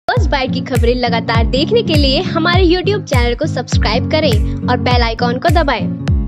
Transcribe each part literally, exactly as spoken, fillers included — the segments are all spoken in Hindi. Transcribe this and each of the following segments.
फर्स्ट बाइट की खबरें लगातार देखने के लिए हमारे यूट्यूब चैनल को सब्सक्राइब करें और बेल आइकॉन को दबाएं।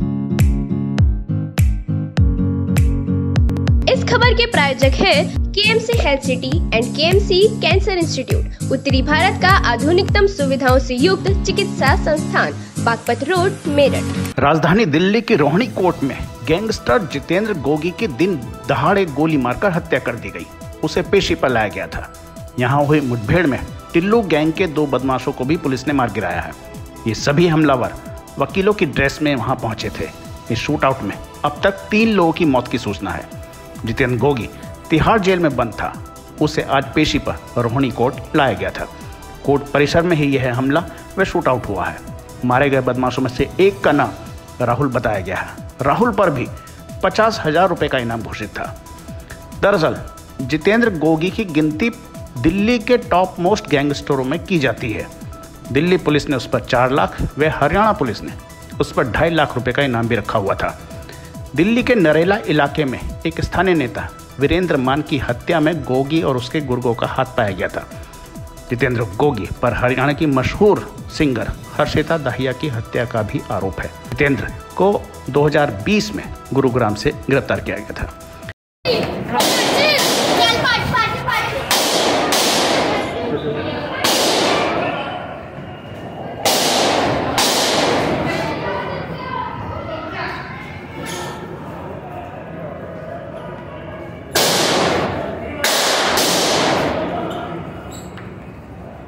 इस खबर के प्रायोजक है K M C health city and K M C cancer institute, उत्तरी भारत का आधुनिकतम सुविधाओं से युक्त चिकित्सा संस्थान, बागपत रोड, मेरठ। राजधानी दिल्ली की रोहिणी कोर्ट में गैंगस्टर जितेंद्र गोगी की दिन दहाड़े गोली मारकर हत्या कर दी गई। उसे पेशी पर लाया गया था। यहाँ हुई मुठभेड़ में टिल्लू गैंग के दो बदमाशों को भी पुलिस ने मार गिराया है। ये सभी हमलावर वकीलों की ड्रेस में वहां पहुंचे थे। इस शूटआउट में अब तक तीन लोगों की मौत की सूचना है। जितेंद्र गोगी तिहाड़ जेल में बंद था। उसे आज पेशी पर रोहिणी कोर्ट लाया गया था। कोर्ट परिसर में ही यह हमला व शूटआउट हुआ है। मारे गए बदमाशों में से एक का नाम राहुल बताया गया है। राहुल पर भी पचास हजार रुपये का इनाम घोषित था। दरअसल जितेंद्र गोगी की गिनती दिल्ली के टॉप मोस्ट गैंगस्टरों में की जाती है। दिल्ली पुलिस ने उस पर चार लाख व हरियाणा पुलिस ने उस पर ढाई लाख रुपए का इनाम भी रखा हुआ था। दिल्ली के नरेला इलाके में एक स्थानीय नेता वीरेंद्र मान की हत्या में गोगी और उसके गुर्गों का हाथ पाया गया था। जितेंद्र गोगी पर हरियाणा की मशहूर सिंगर हर्षिता दाहिया की हत्या का भी आरोप है। जितेंद्र को दो हज़ार बीस में गुरुग्राम से गिरफ्तार किया गया था।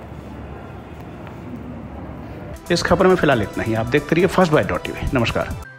इस खबर में फिलहाल इतना ही। आप देखते रहिए फर्स्ट बाइट डॉट टीवी। नमस्कार।